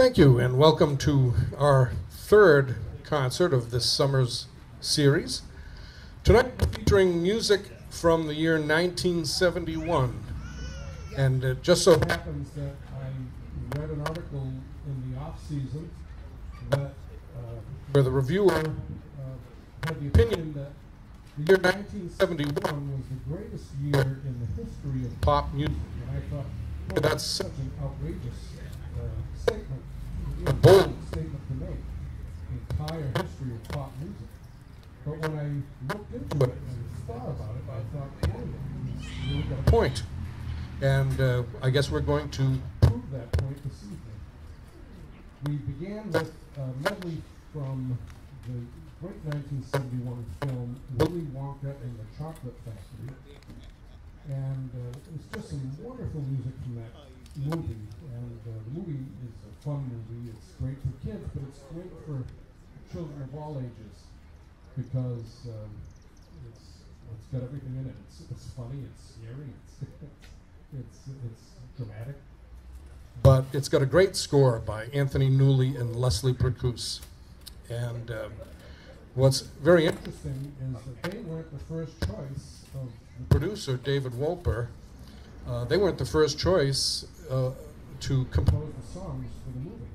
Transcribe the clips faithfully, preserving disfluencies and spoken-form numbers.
Thank you, and welcome to our third concert of this summer's series. Tonight we're featuring music from the year nineteen seventy-one. And it just so happens that I read an article in the off-season that uh, where the reviewer uh, had the opinion that the year nineteen seventy-one was the greatest year in the history of pop music. And I thought, well, that's such an outrageous uh, statement, a bold statement to make, the entire history of pop music. But when I looked into it and thought about it, I thought, oh, he's really got a point. And uh, I guess we're going to prove that point this evening. We began with a medley from the great nineteen seventy-one film Willy Wonka and the Chocolate Factory. And uh, it's just some wonderful music from that movie. And uh, the movie is a fun movie. It's great for kids, but it's great for children of all ages because um, it's, it's got everything in it. It's, it's funny, it's scary, it's It's, it's dramatic. But it's got a great score by Anthony Newley and Leslie Percuse. And uh, what's very interesting is that they weren't the first choice of the producer, David Wolper. Uh, they weren't the first choice uh, to compose the songs for the movie.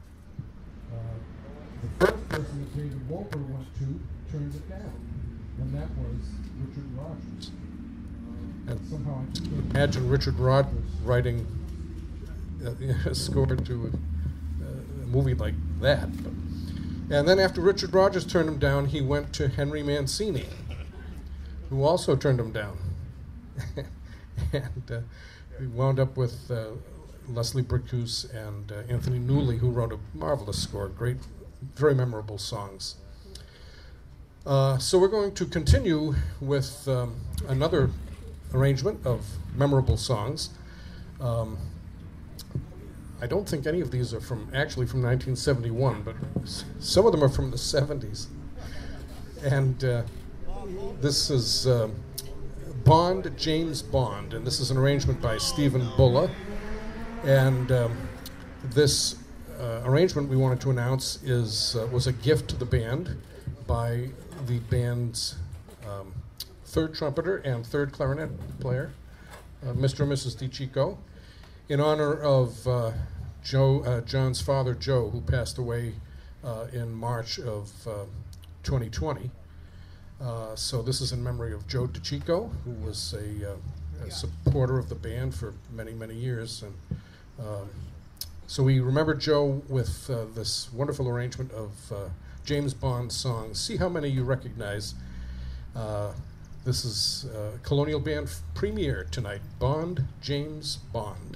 Uh, the first person that David Wolper went to turned it down, and that was Richard Rodgers. And somehow I just can't imagine Richard Rodgers writing uh, a score to a, a movie like that. But, and then after Richard Rodgers turned him down, he went to Henry Mancini, who also turned him down. and uh, we wound up with uh, Leslie Percuse and uh, Anthony Newley, who wrote a marvelous score, great, very memorable songs. Uh, so we're going to continue with um, another arrangement of memorable songs. Um, I don't think any of these are from actually from nineteen seventy-one, but s some of them are from the seventies. And uh, this is uh, Bond, James Bond, and this is an arrangement by Stephen Bulla. And um, this uh, arrangement we wanted to announce is uh, was a gift to the band by the band's um, third trumpeter and third clarinet player, uh, Mister and Missus DiCicco, in honor of uh, Joe, uh, John's father, Joe, who passed away uh, in March of uh, twenty twenty. Uh, so this is in memory of Joe DiCicco, who was a, uh, a supporter of the band for many, many years. And um, so we remember Joe with uh, this wonderful arrangement of uh, James Bond songs. See how many you recognize. Uh, This is uh, Colonial Band premiere tonight, Bond, James Bond.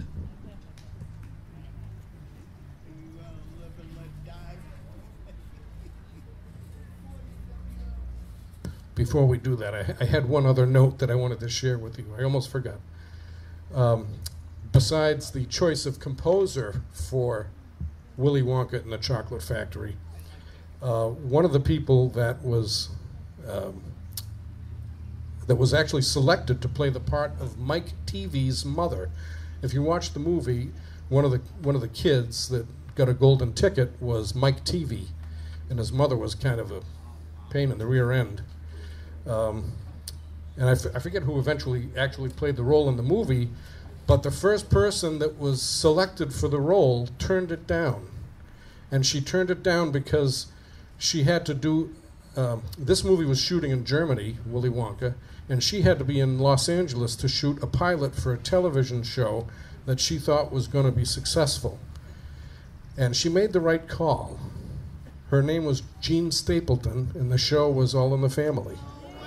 Before we do that, I, I had one other note that I wanted to share with you. I almost forgot. Um, besides the choice of composer for Willy Wonka and the Chocolate Factory, uh, one of the people that was um, that was actually selected to play the part of Mike Teavee's mother. If you watch the movie, one of the one of the kids that got a golden ticket was Mike Teavee, and his mother was kind of a pain in the rear end. Um, and I, f I forget who eventually actually played the role in the movie, but the first person that was selected for the role turned it down. And she turned it down because she had to do, um, this movie was shooting in Germany, Willy Wonka, and she had to be in Los Angeles to shoot a pilot for a television show that she thought was going to be successful. And she made the right call. Her name was Jean Stapleton, and the show was All in the Family.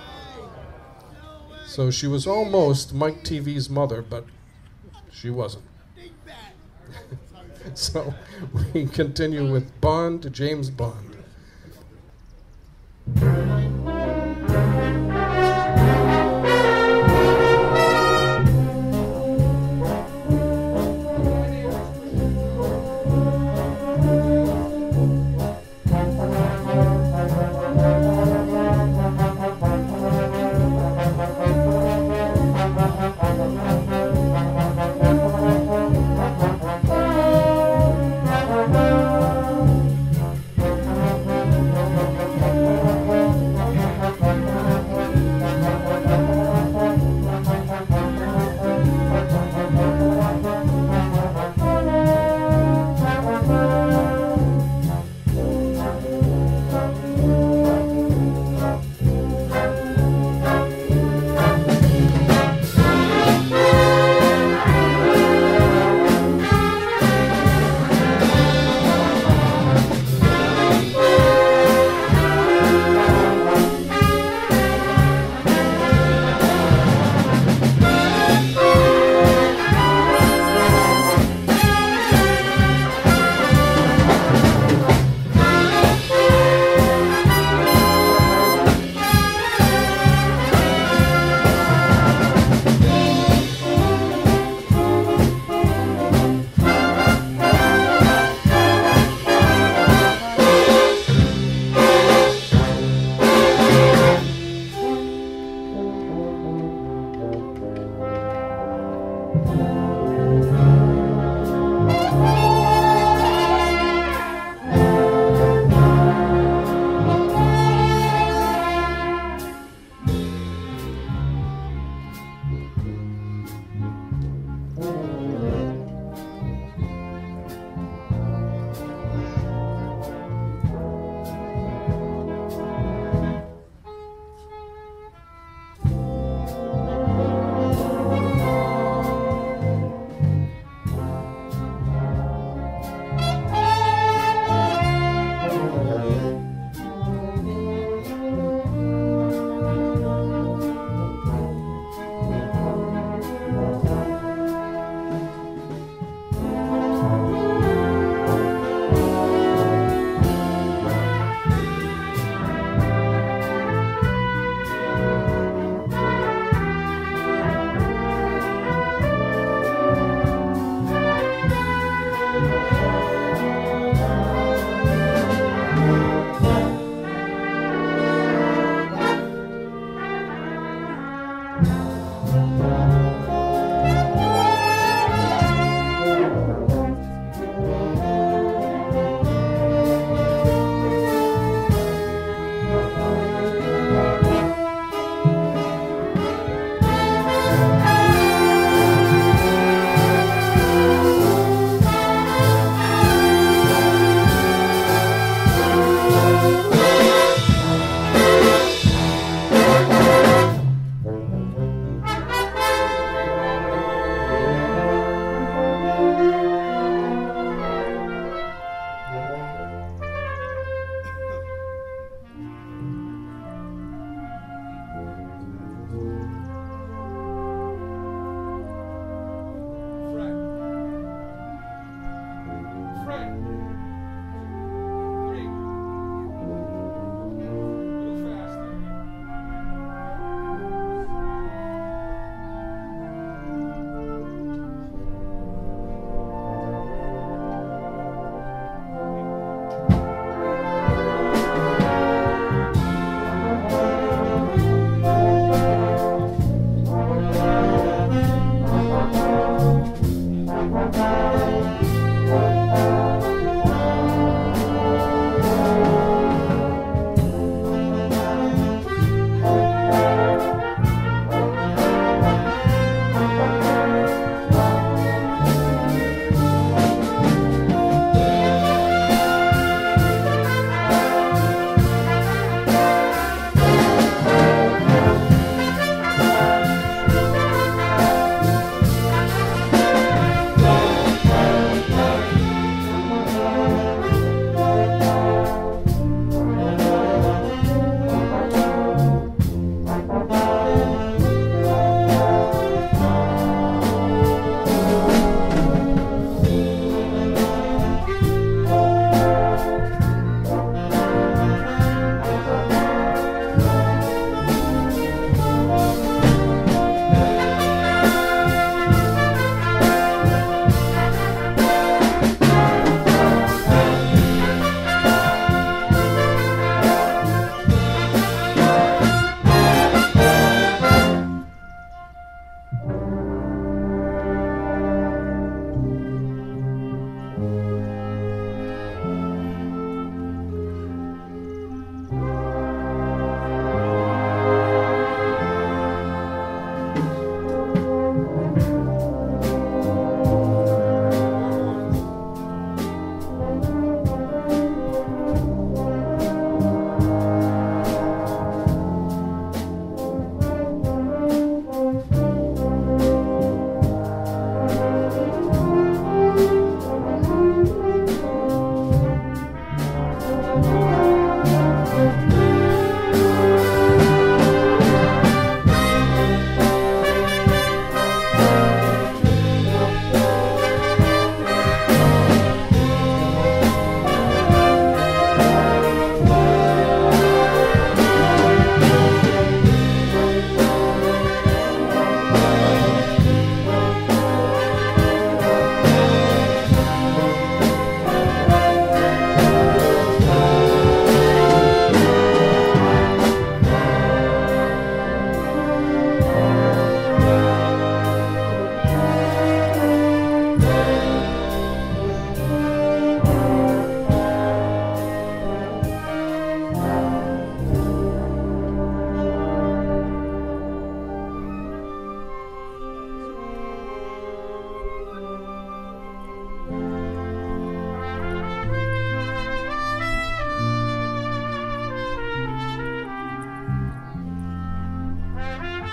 So she was almost Mike Teavee's mother, but she wasn't. So we continue with Bond, James Bond. Thank you.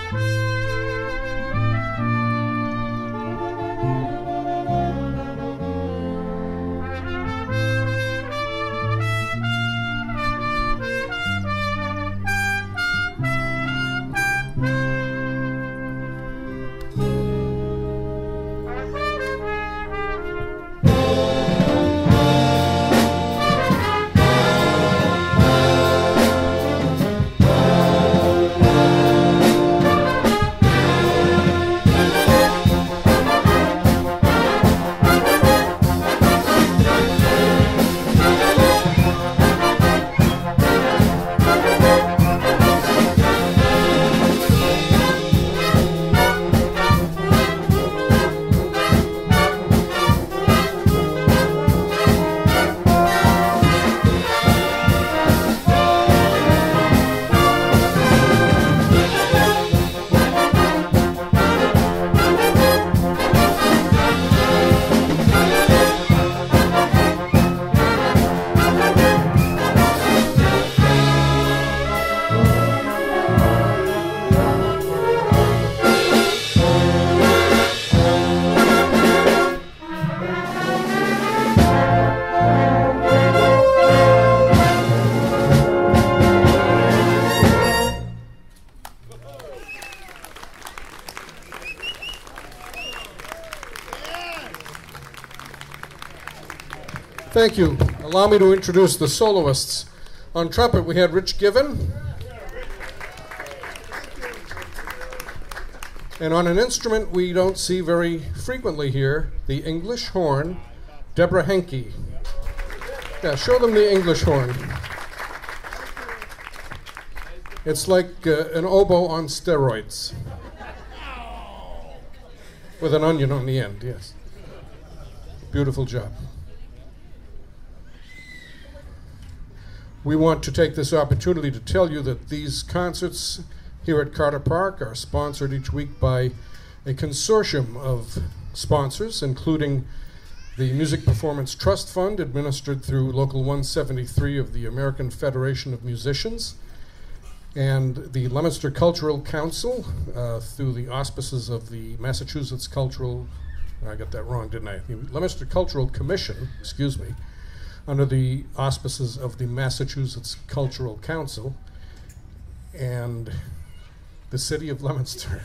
Thank you. Allow me to introduce the soloists. On trumpet, we had Rich Given. And on an instrument we don't see very frequently here, the English horn, Deborah Henke. Yeah, show them the English horn. It's like uh, an oboe on steroids. With an onion on the end, yes. Beautiful job. We want to take this opportunity to tell you that these concerts here at Carter Park are sponsored each week by a consortium of sponsors, including the Music Performance Trust Fund, administered through Local one seventy-three of the American Federation of Musicians, and the Leominster Cultural Council, uh, through the auspices of the Massachusetts Cultural, I got that wrong, didn't I? The Leominster Cultural Commission, excuse me, under the auspices of the Massachusetts Cultural Council, and the City of Leominster.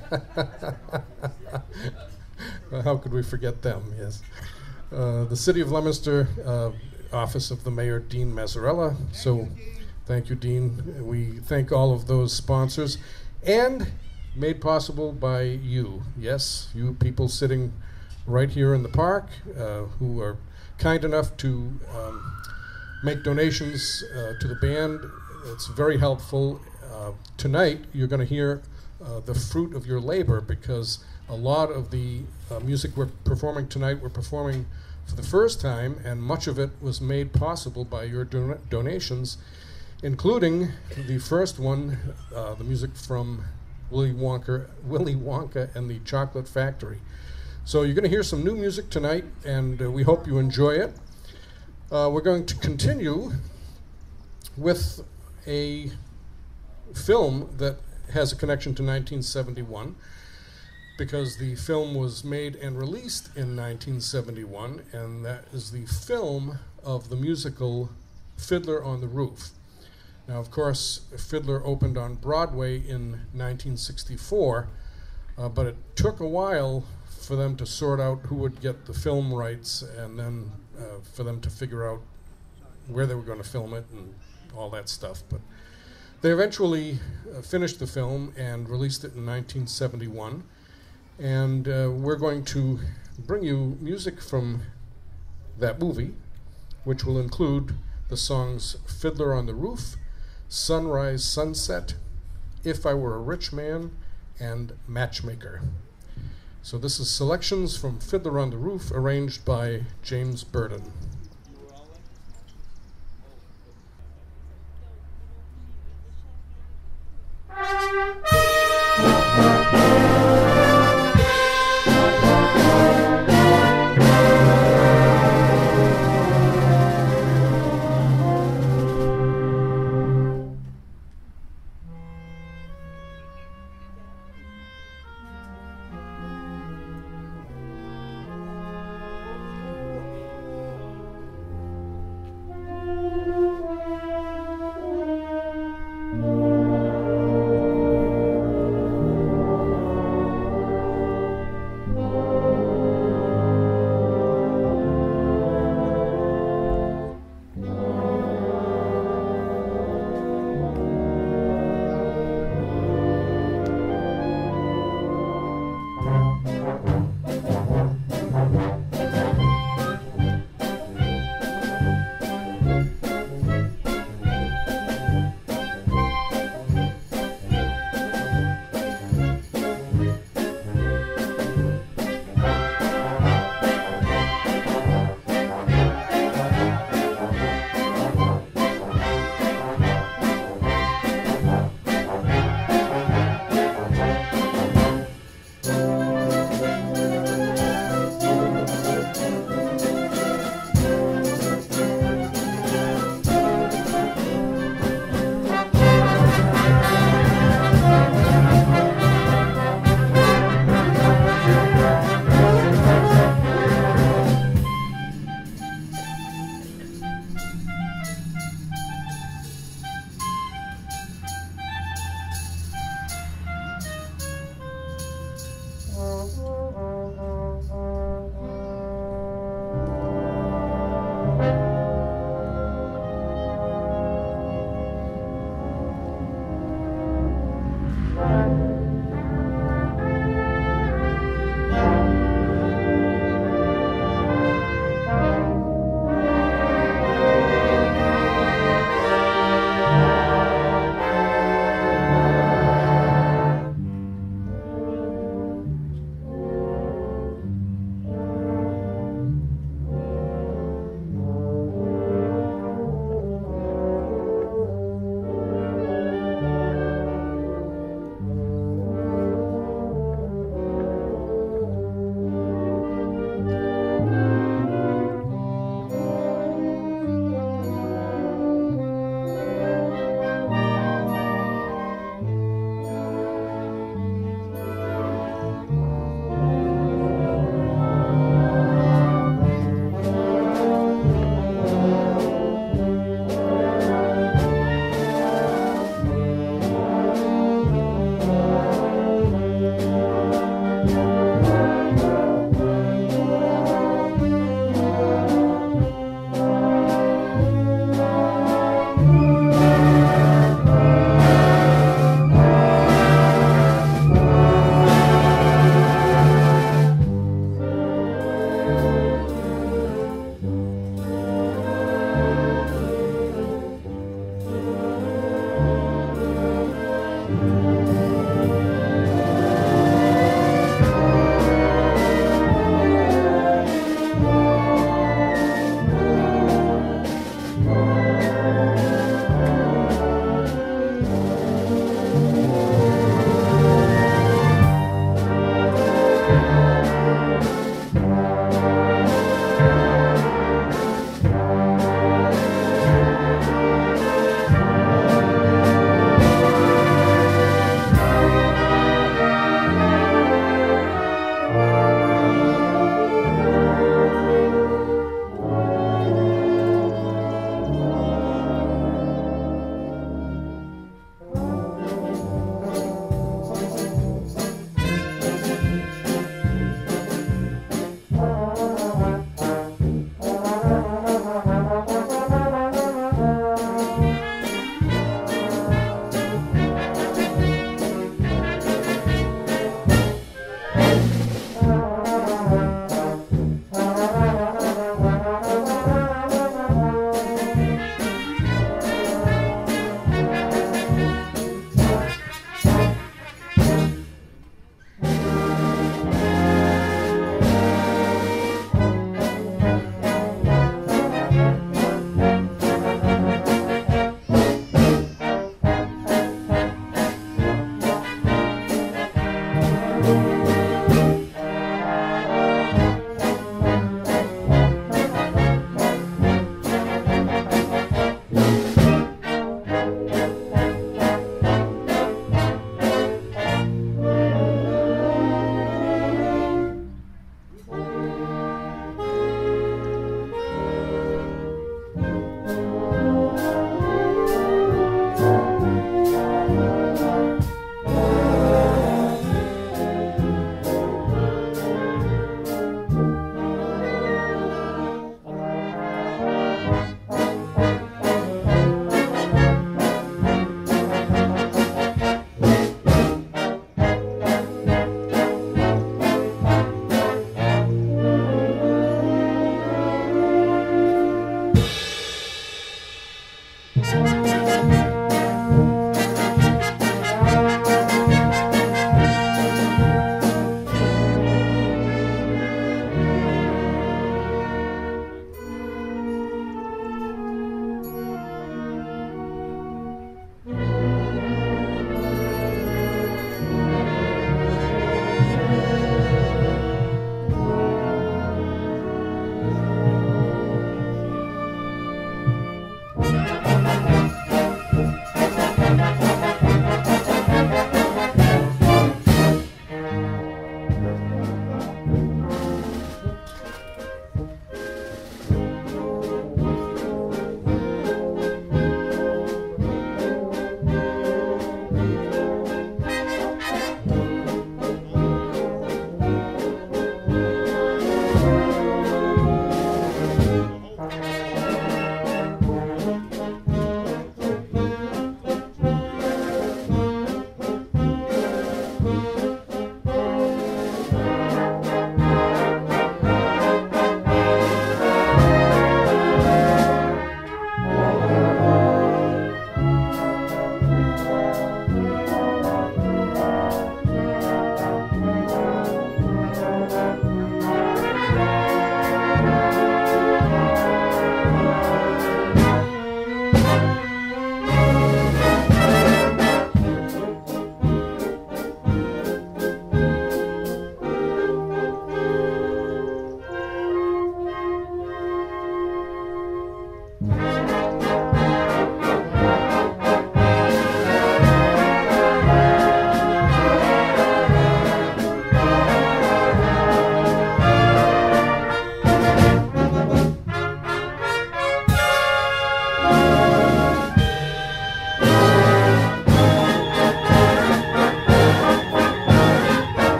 Well, how could we forget them, yes. Uh, the City of Leominster, uh, Office of the Mayor, Dean Mazzarella. So thank you, Dean. We thank all of those sponsors, and made possible by you. Yes, you people sitting right here in the park, uh, who are kind enough to um, make donations uh, to the band. It's very helpful. Uh, tonight, you're going to hear uh, the fruit of your labor, because a lot of the uh, music we're performing tonight, we're performing for the first time, and much of it was made possible by your don donations, including the first one, uh, the music from Willy Wonka, Willy Wonka and the Chocolate Factory. So you're going to hear some new music tonight, and uh, we hope you enjoy it. Uh, we're going to continue with a film that has a connection to nineteen seventy-one, because the film was made and released in nineteen seventy-one, and that is the film of the musical Fiddler on the Roof. Now, of course, Fiddler opened on Broadway in nineteen sixty-four, uh, but it took a while for them to sort out who would get the film rights, and then uh, for them to figure out where they were going to film it and all that stuff. But they eventually uh, finished the film and released it in nineteen seventy-one. And uh, we're going to bring you music from that movie, which will include the songs Fiddler on the Roof, Sunrise Sunset, If I Were a Rich Man, and Matchmaker. So this is selections from Fiddler on the Roof, arranged by James Burden.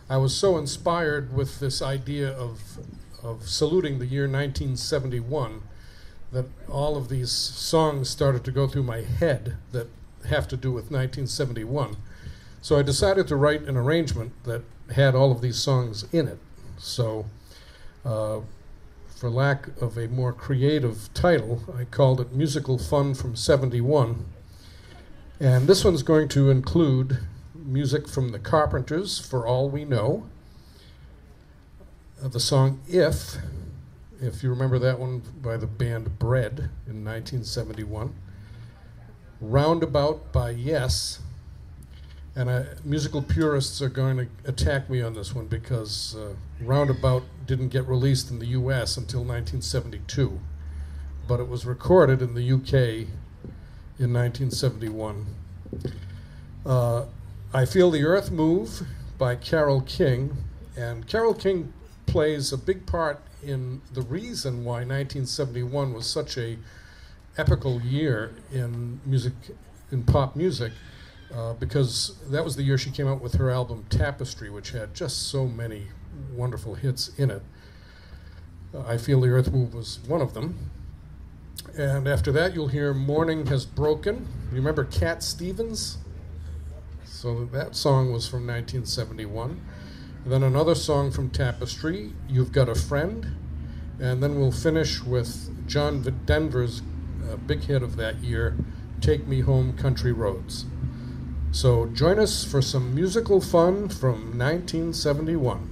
I was so inspired with this idea of, of saluting the year nineteen seventy-one that all of these songs started to go through my head that have to do with nineteen seventy-one. So I decided to write an arrangement that had all of these songs in it. So uh, for lack of a more creative title, I called it Musical Fun from seventy-one. And this one's going to include music from the Carpenters, For All We Know, uh, the song If, if you remember that one by the band Bread in nineteen seventy-one, Roundabout by Yes, and uh, musical purists are going to attack me on this one because uh, Roundabout didn't get released in the U S until nineteen seventy-two, but it was recorded in the U K in nineteen seventy-one. Uh, I Feel the Earth Move by Carole King, and Carole King plays a big part in the reason why nineteen seventy-one was such a epical year in music, in pop music, uh, because that was the year she came out with her album Tapestry, which had just so many wonderful hits in it. Uh, I Feel the Earth Move was one of them. And after that, you'll hear Morning Has Broken. You remember Cat Stevens? So that song was from nineteen seventy-one. And then another song from Tapestry, You've Got a Friend. And then we'll finish with John Denver's uh, big hit of that year, Take Me Home, Country Roads. So join us for some musical fun from nineteen seventy-one.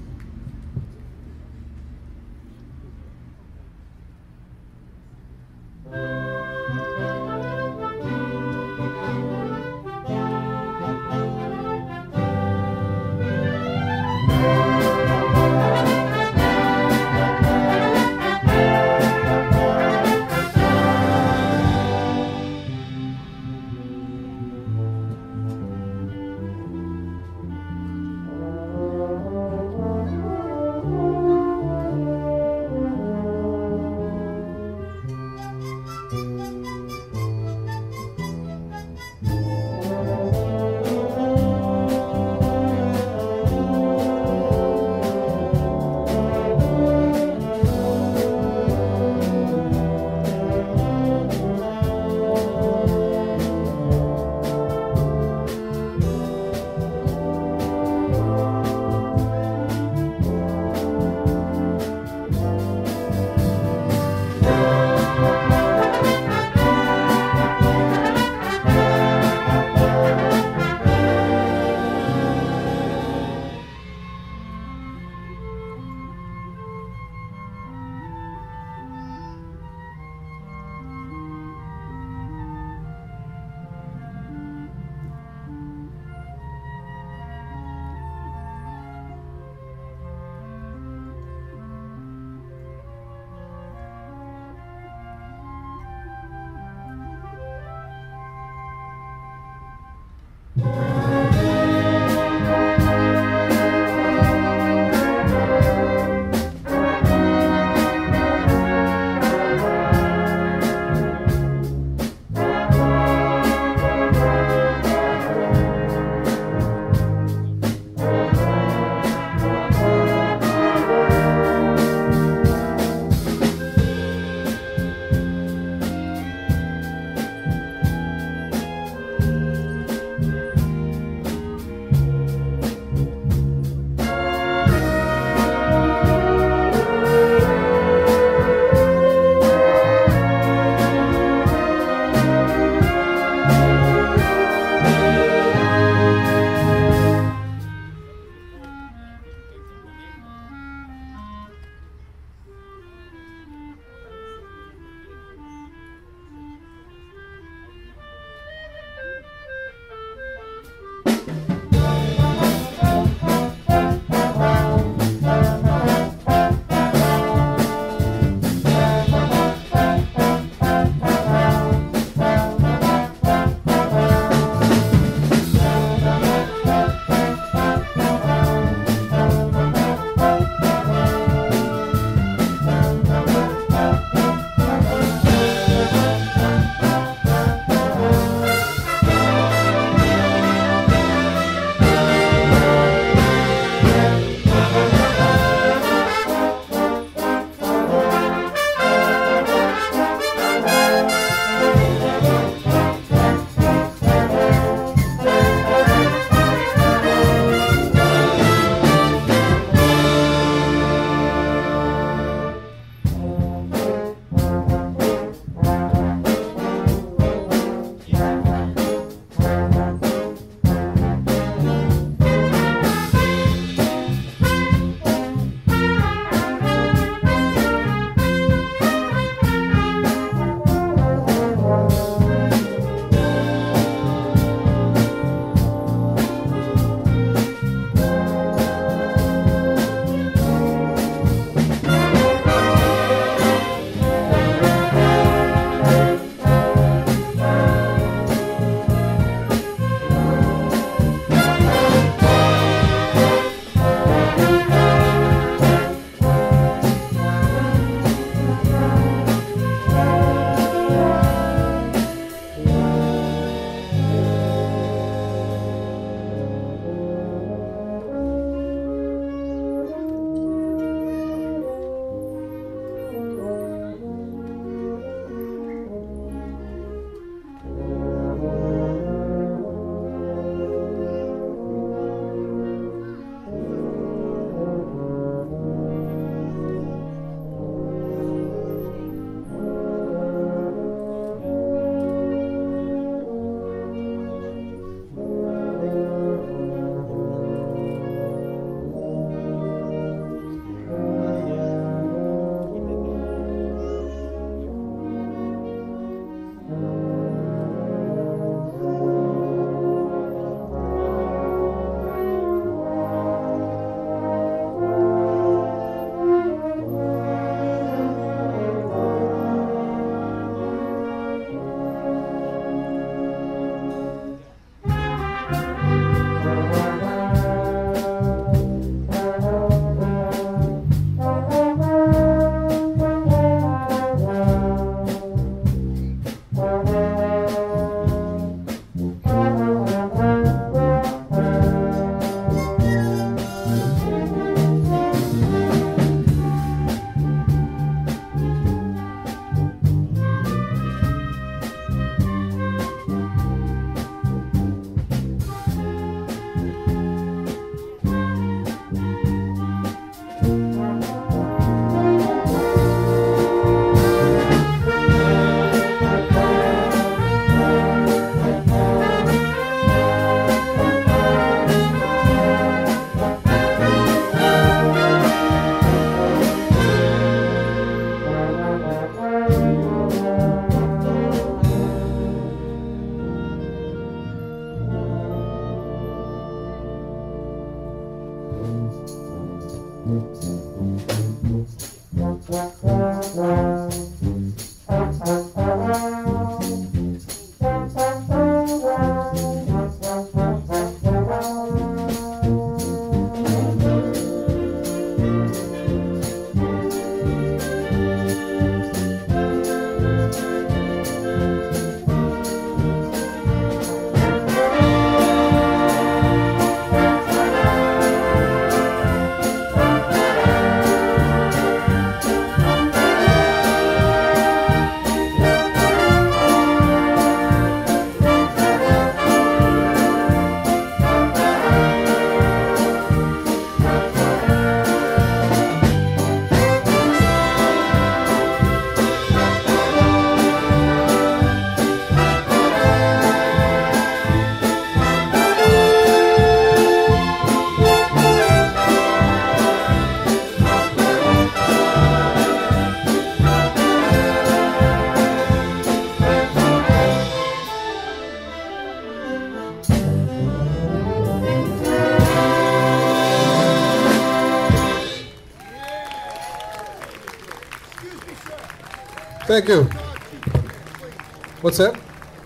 Thank you. What's that?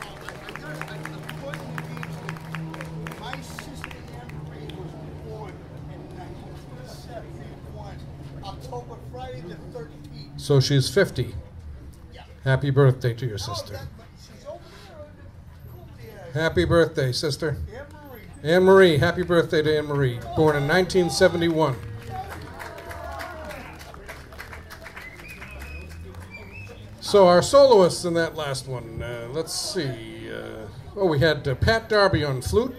My sister Anne Marie was born in nineteen seventy-one, October, Friday the thirteenth. So she's fifty. Yeah. Happy birthday to your sister. Oh, that, she's over there. Over there. Happy birthday, sister. Anne Marie. Anne Marie, happy birthday to Anne Marie, born in nineteen seventy-one. So our soloists in that last one, uh, let's see. Uh, oh, we had uh, Pat Darby on flute.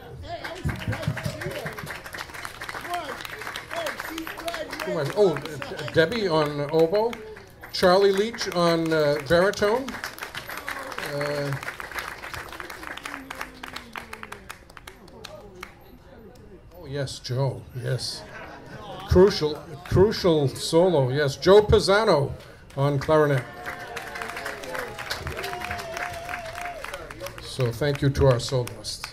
Oh, uh, Debbie on oboe. Charlie Leach on uh, baritone. Uh, oh yes, Joe. Yes, crucial, crucial solo. Yes, Joe Pisano on clarinet. So thank you to our soloists.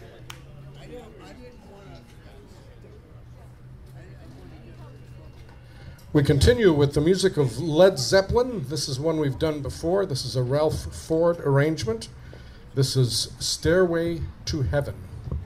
We continue with the music of Led Zeppelin. This is one we've done before. This is a Ralph Ford arrangement. This is Stairway to Heaven.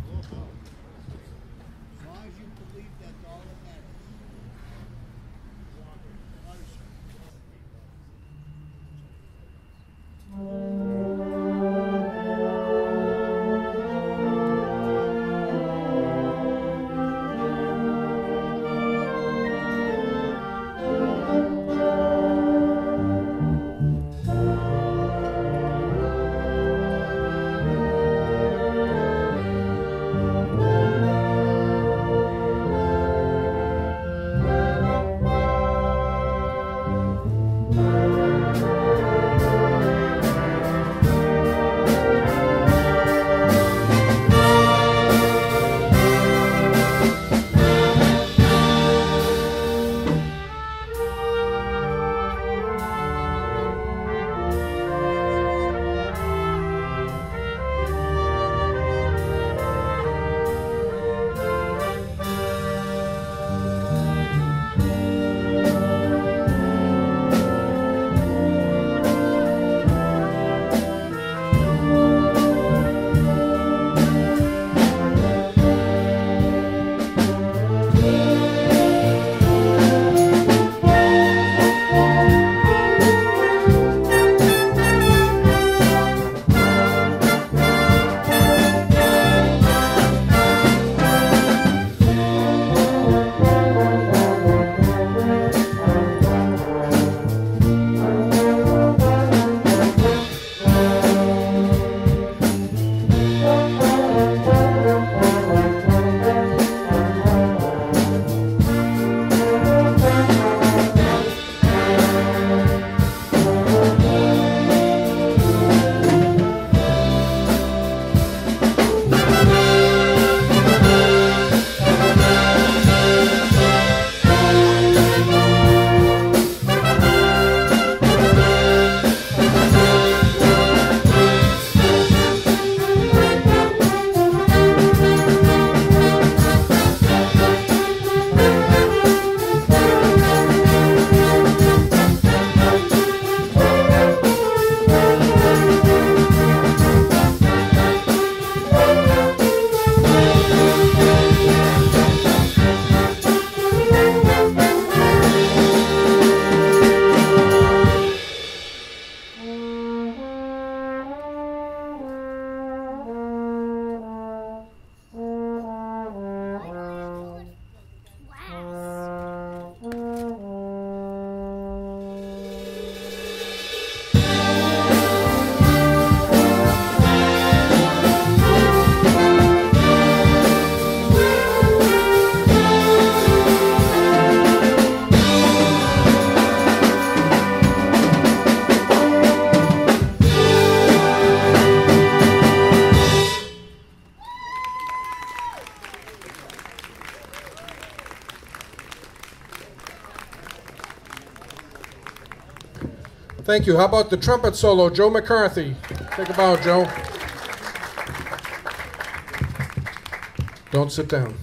Thank you. How about the trumpet solo, Joe McCarthy? Take a bow, Joe. Don't sit down.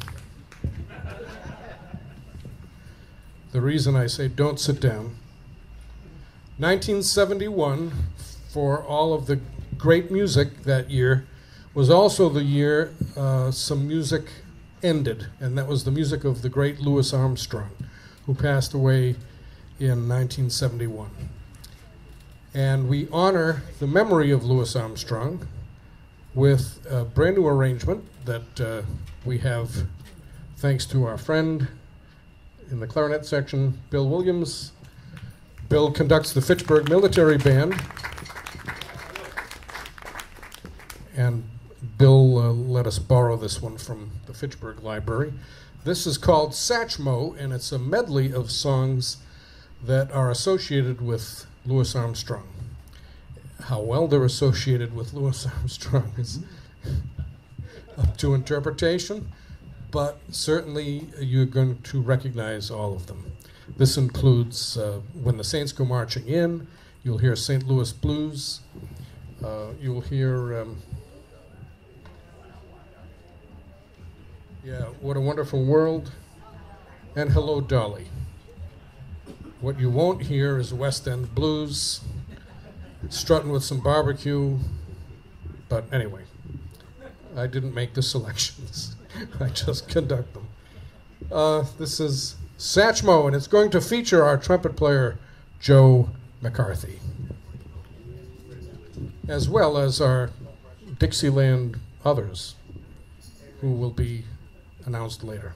The reason I say don't sit down, nineteen seventy-one, for all of the great music that year, was also the year uh, some music ended, and that was the music of the great Louis Armstrong, who passed away in nineteen seventy-one. And we honor the memory of Louis Armstrong with a brand new arrangement that uh, we have, thanks to our friend in the clarinet section, Bill Williams. Bill conducts the Fitchburg Military Band, and Bill uh, let us borrow this one from the Fitchburg Library. This is called Satchmo, and it's a medley of songs that are associated with Louis Armstrong. How well they're associated with Louis Armstrong is up to interpretation, but certainly you're going to recognize all of them. This includes uh, When the Saints Go Marching In. You'll hear Saint Louis Blues. Uh, you'll hear, um, yeah, What a Wonderful World, and Hello, Dolly. What you won't hear is West End Blues, Strutting with Some Barbecue, but anyway, I didn't make the selections. I just conduct them. Uh, this is Satchmo, and it's going to feature our trumpet player, Joe McCarthy, as well as our Dixieland others, who will be announced later.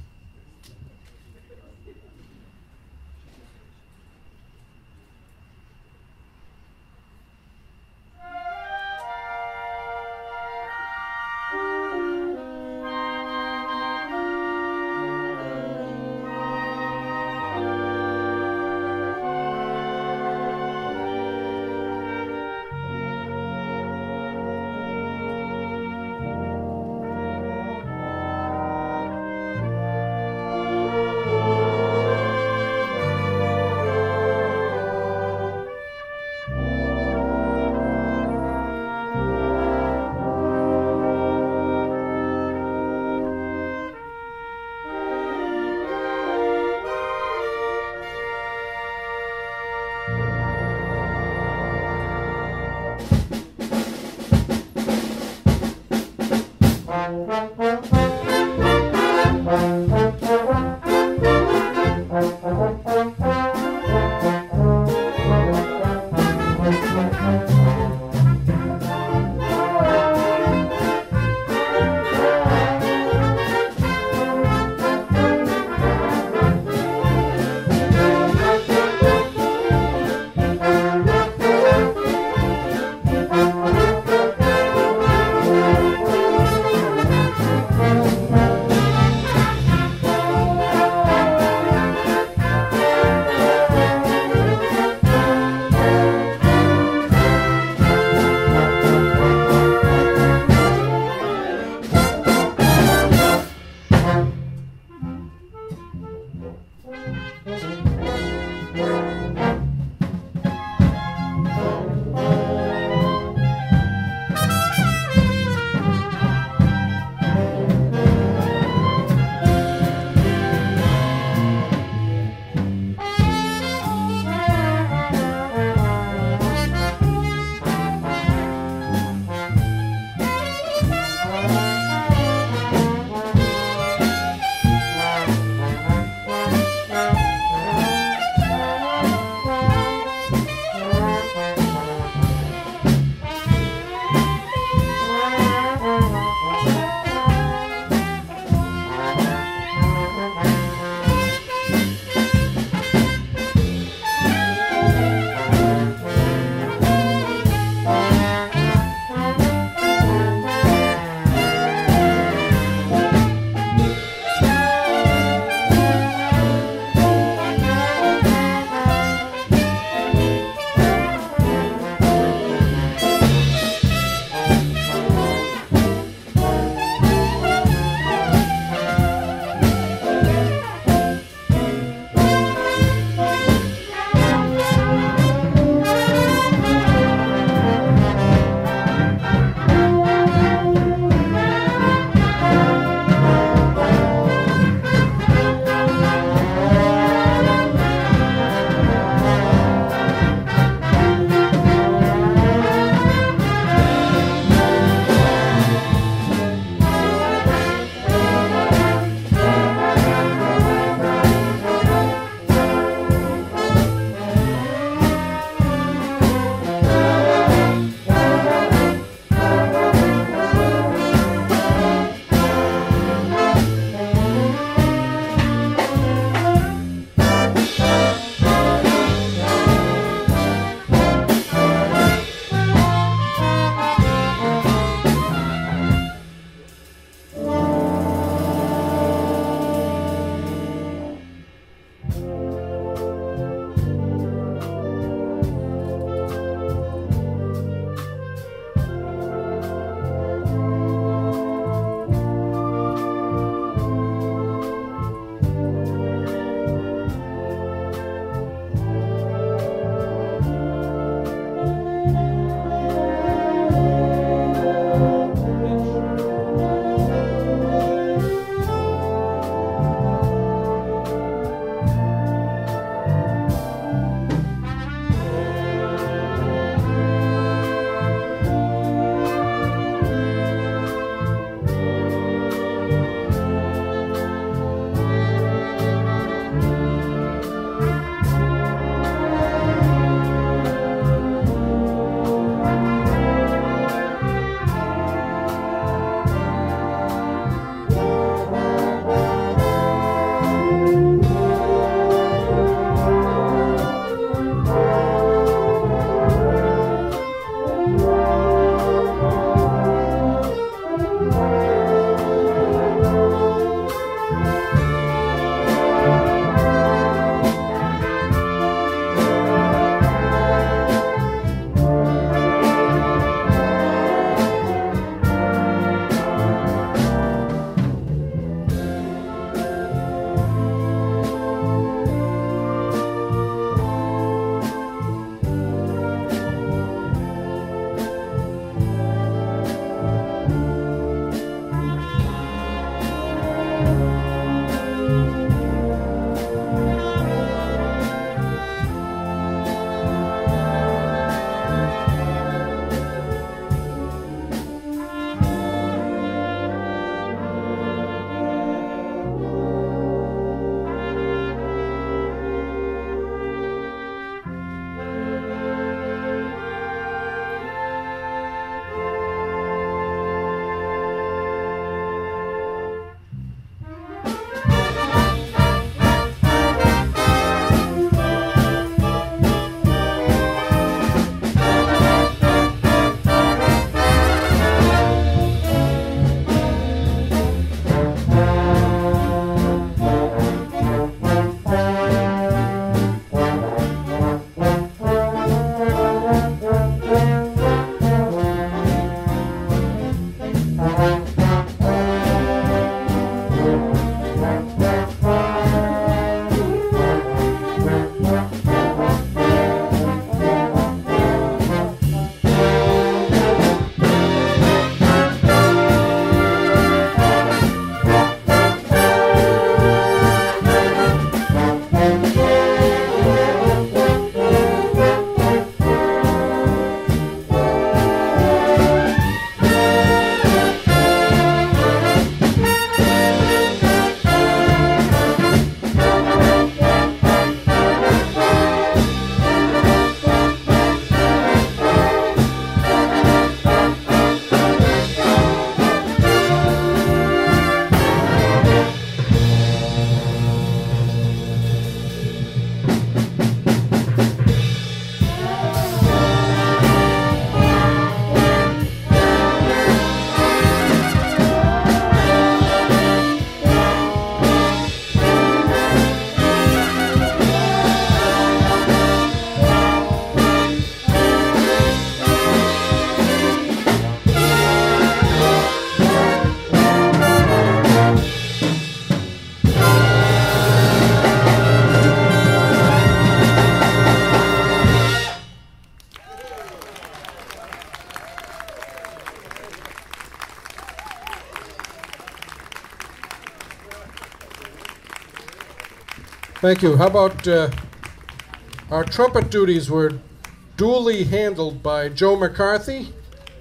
Thank you. How about uh, our trumpet duties were duly handled by Joe McCarthy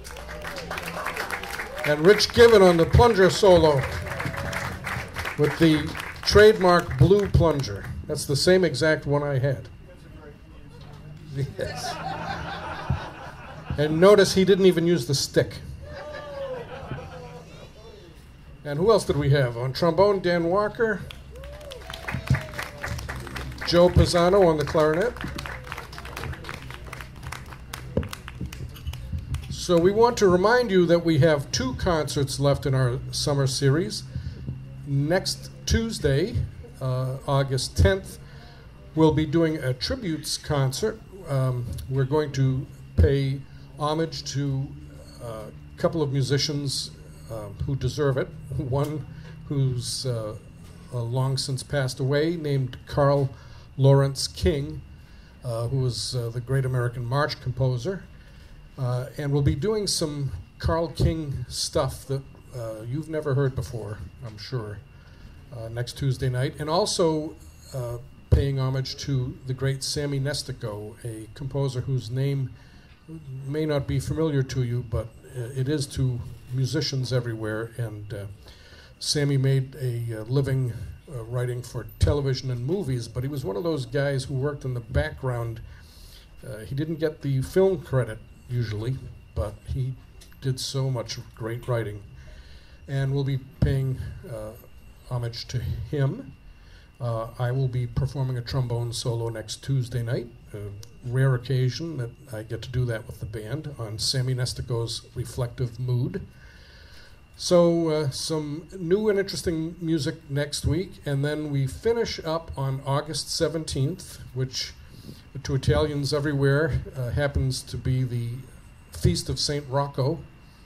and Rich Given on the plunger solo with the trademark blue plunger. That's the same exact one I had. Yes. And notice he didn't even use the stick. And who else did we have? On trombone, Dan Walker. Joe Pisano on the clarinet. So we want to remind you that we have two concerts left in our summer series. Next Tuesday, uh, August tenth, we'll be doing a tributes concert. Um, we're going to pay homage to a couple of musicians uh, who deserve it. One who's uh, uh, long since passed away, named Carl Lawrence King, uh, who was uh, the great American march composer. Uh, and we'll be doing some Carl King stuff that uh, you've never heard before, I'm sure, uh, next Tuesday night. And also uh, paying homage to the great Sammy Nestico, a composer whose name may not be familiar to you, but uh, it is to musicians everywhere. And uh, Sammy made a uh, living uh, writing for television and movies, but he was one of those guys who worked in the background. Uh, he didn't get the film credit usually, but he did so much great writing. And we'll be paying uh, homage to him. Uh, I will be performing a trombone solo next Tuesday night, a rare occasion that I get to do that with the band on Sammy Nestico's Reflective Mood. So uh, some new and interesting music next week, and then we finish up on August seventeenth, which to Italians everywhere uh, happens to be the Feast of Saint Rocco.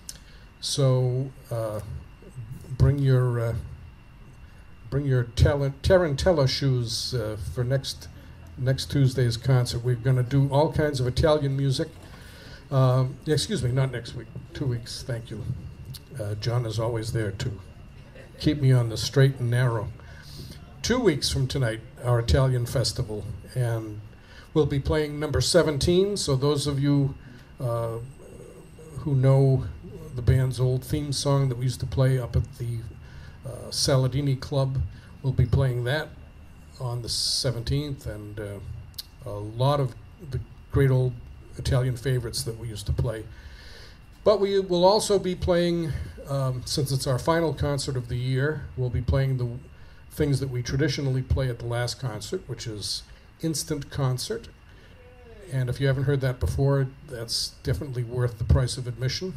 So uh, bring your uh, bring your tar- tarantella shoes uh, for next next Tuesday's concert. We're going to do all kinds of Italian music. Uh, excuse me, not next week. Two weeks. Thank you. Uh, John is always there to keep me on the straight and narrow. Two weeks from tonight, our Italian festival, and we'll be playing number seventeen. So those of you uh, who know the band's old theme song that we used to play up at the uh, Saladini Club, we'll be playing that on the seventeenth, and uh, a lot of the great old Italian favorites that we used to play. But we will also be playing, um, since it's our final concert of the year, we'll be playing the things that we traditionally play at the last concert, which is instant concert. And if you haven't heard that before, that's definitely worth the price of admission.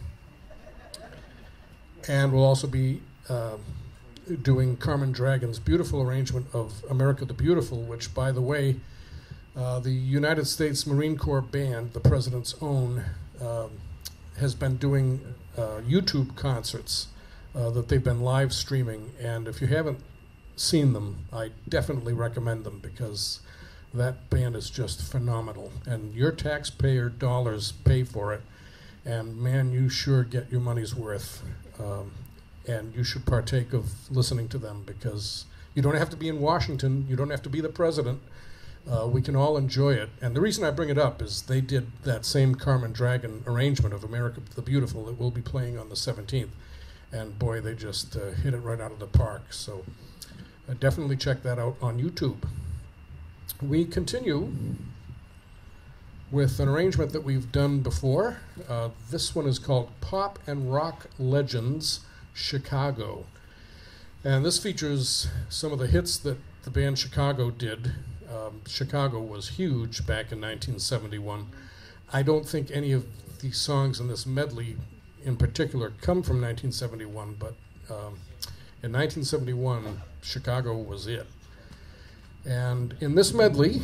And we'll also be uh, doing Carmen Dragon's beautiful arrangement of America the Beautiful, which, by the way, uh, the United States Marine Corps Band, the President's own, um, has been doing uh, YouTube concerts uh, that they've been live streaming. And if you haven't seen them, I definitely recommend them, because that band is just phenomenal. And your taxpayer dollars pay for it. And man, you sure get your money's worth. Um, and you should partake of listening to them, because you don't have to be in Washington. You don't have to be the president. Uh, we can all enjoy it. And the reason I bring it up is they did that same Carmen Dragon arrangement of America the Beautiful that we'll be playing on the seventeenth. And boy, they just uh, hit it right out of the park. So uh, definitely check that out on YouTube. We continue with an arrangement that we've done before. Uh, this one is called Pop and Rock Legends Chicago. And this features some of the hits that the band Chicago did. Um, Chicago was huge back in nineteen seventy-one. I don't think any of the songs in this medley in particular come from nineteen seventy-one, but um, in nineteen seventy-one, Chicago was it. And in this medley,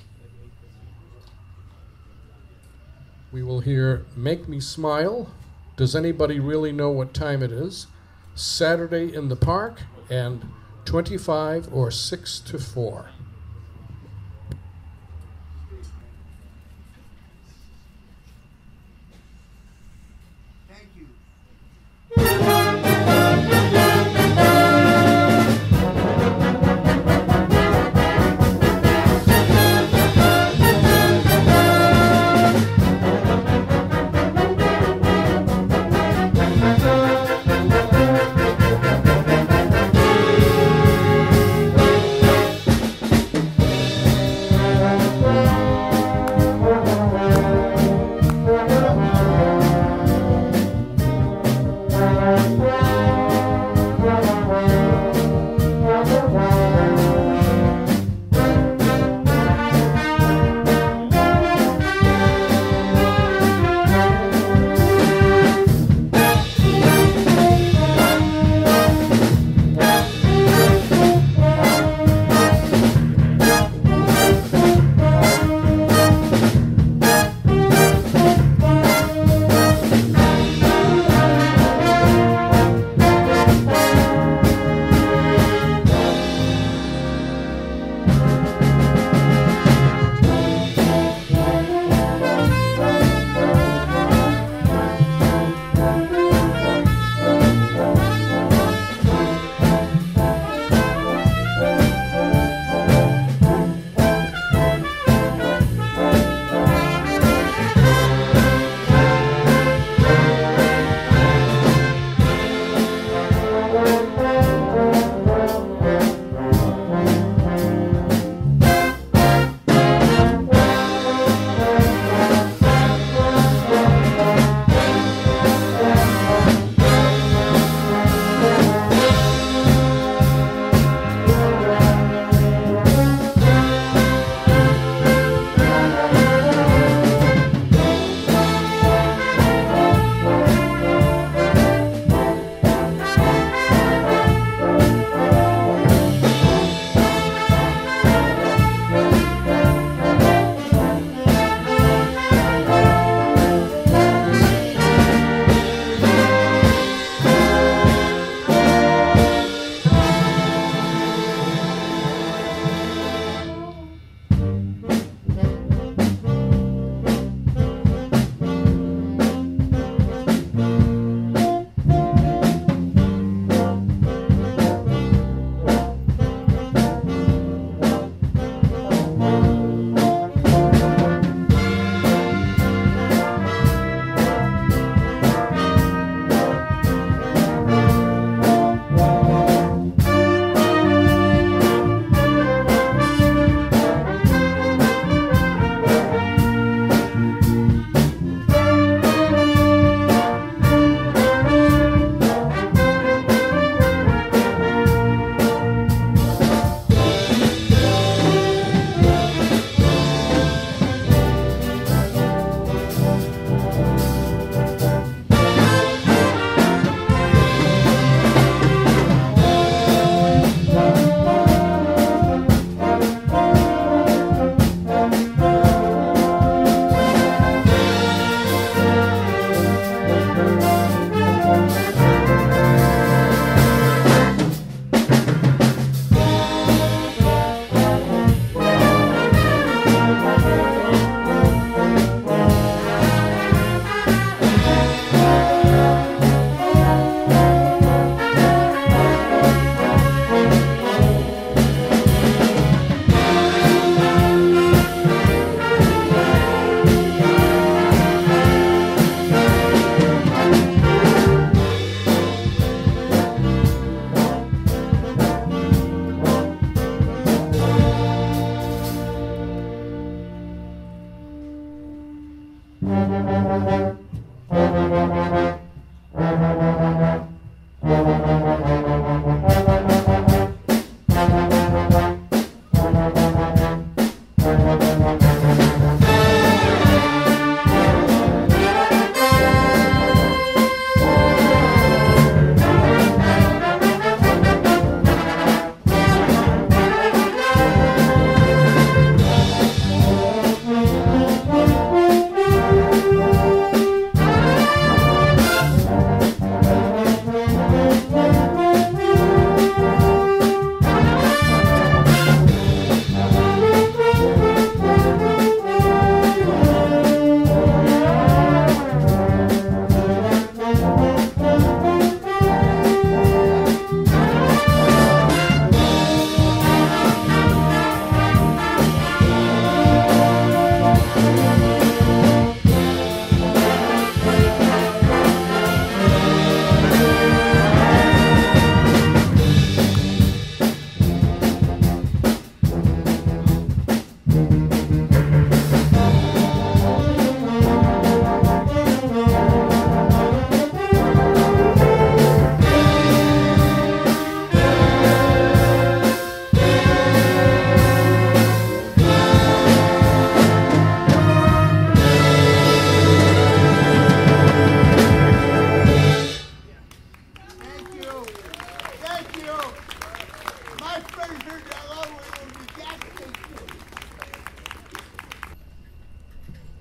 we will hear Make Me Smile, Does Anybody Really Know What Time It Is, Saturday in the Park, and twenty-five or six to four. Thank you.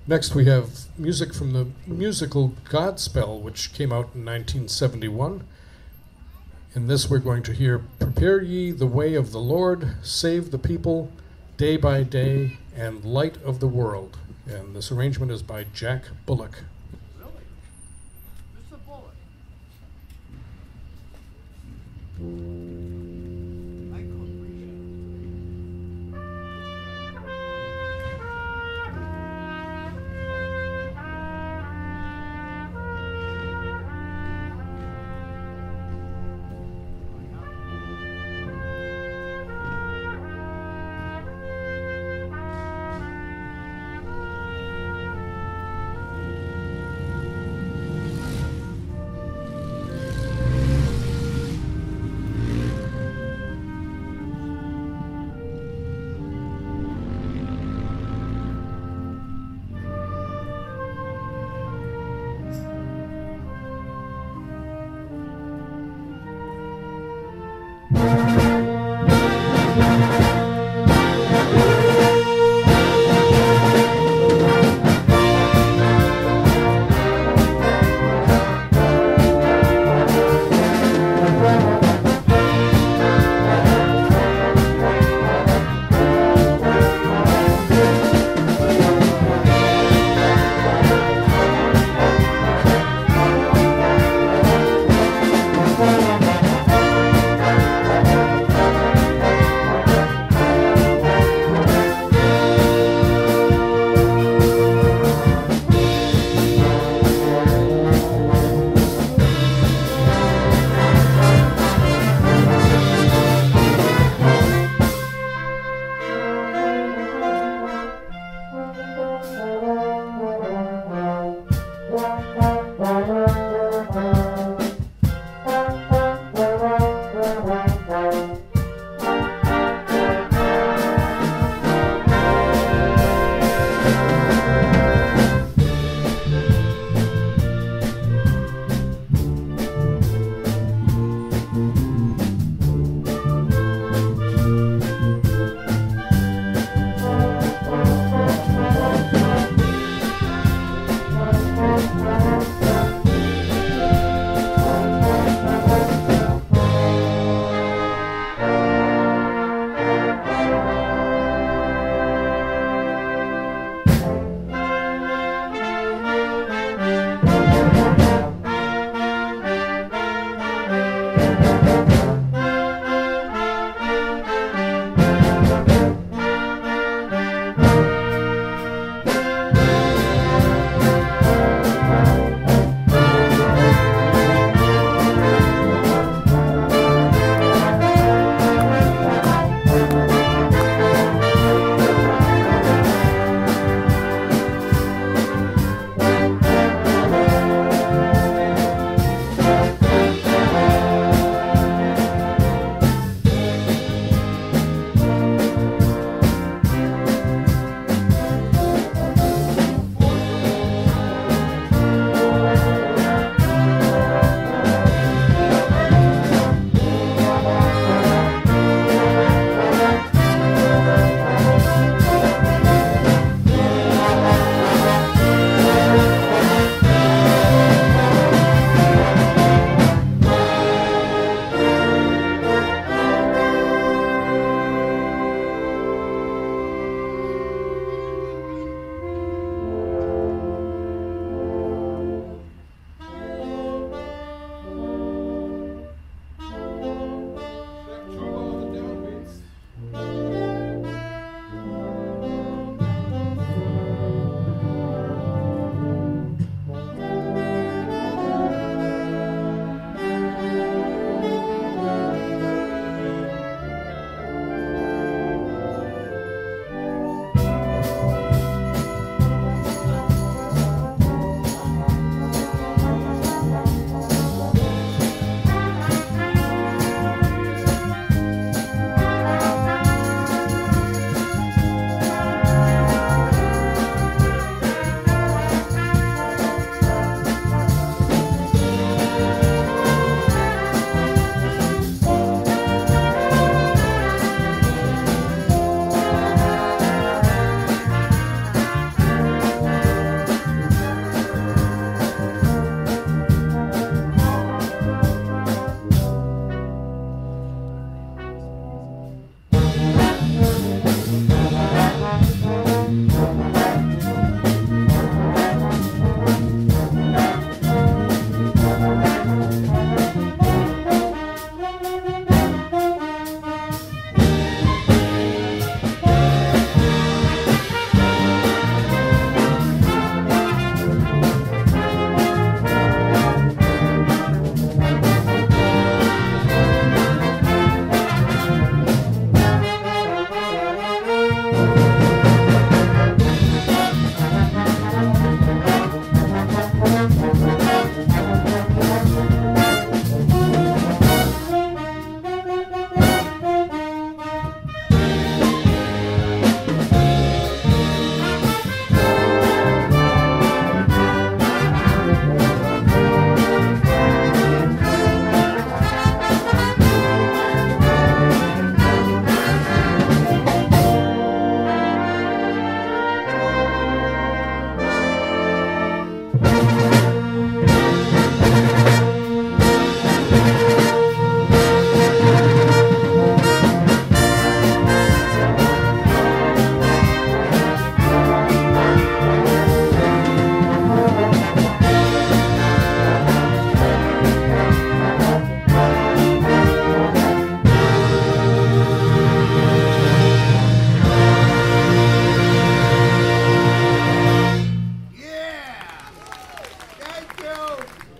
Next, we have music from the musical Godspell, which came out in nineteen seventy-one. In this, we're going to hear Prepare Ye the Way of the Lord, Save the People, Day by Day, and Light of the World. And this arrangement is by Jack Bullock. Really? Mister Bullet. I could appreciate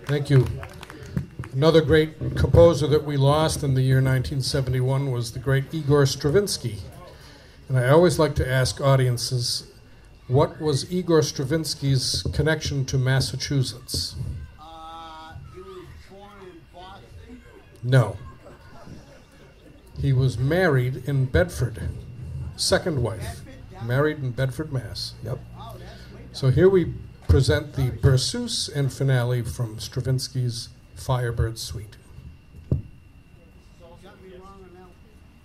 Thank you. Another great composer that we lost in the year nineteen seventy-one was the great Igor Stravinsky. And I always like to ask audiences, what was Igor Stravinsky's connection to Massachusetts? Uh, he was born in Boston. No. He was married in Bedford. Second wife. Married in Bedford, Mass. Yep. Oh, that's way down. So here we present the Berceuse and finale from Stravinsky's Firebird Suite. Got me wrong on that one.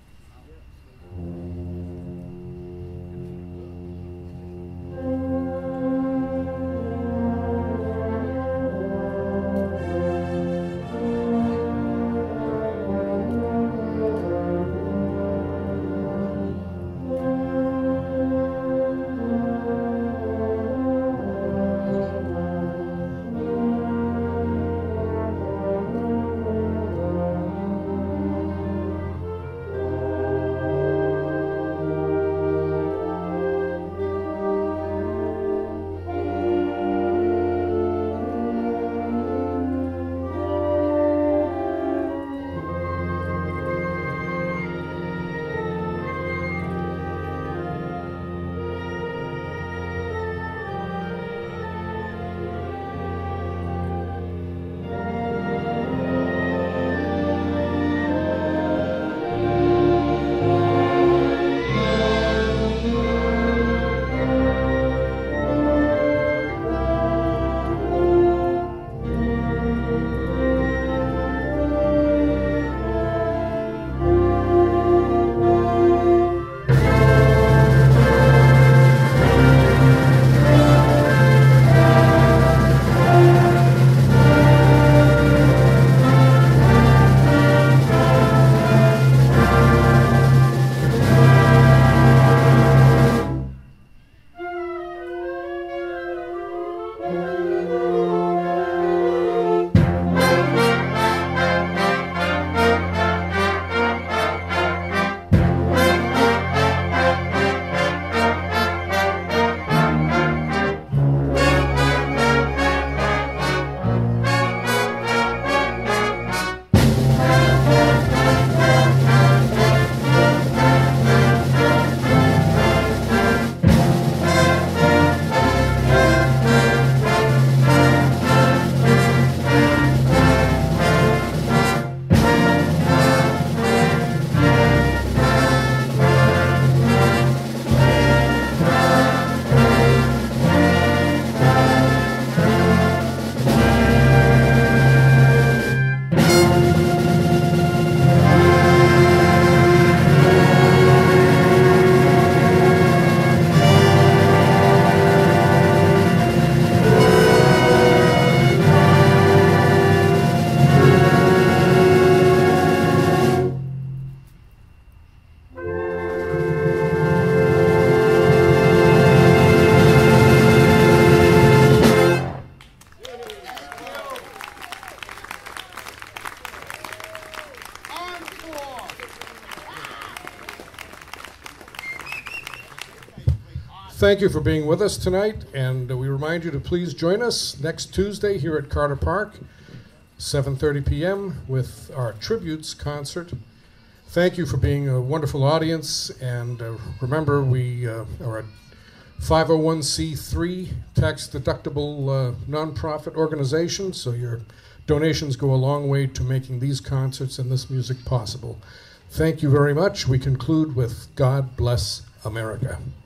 Thank you for being with us tonight, and uh, we remind you to please join us next Tuesday here at Carter Park, seven thirty p m with our Tributes concert. Thank you for being a wonderful audience, and uh, remember we uh, are a five oh one c three tax-deductible uh, nonprofit organization, so your donations go a long way to making these concerts and this music possible. Thank you very much. We conclude with God Bless America.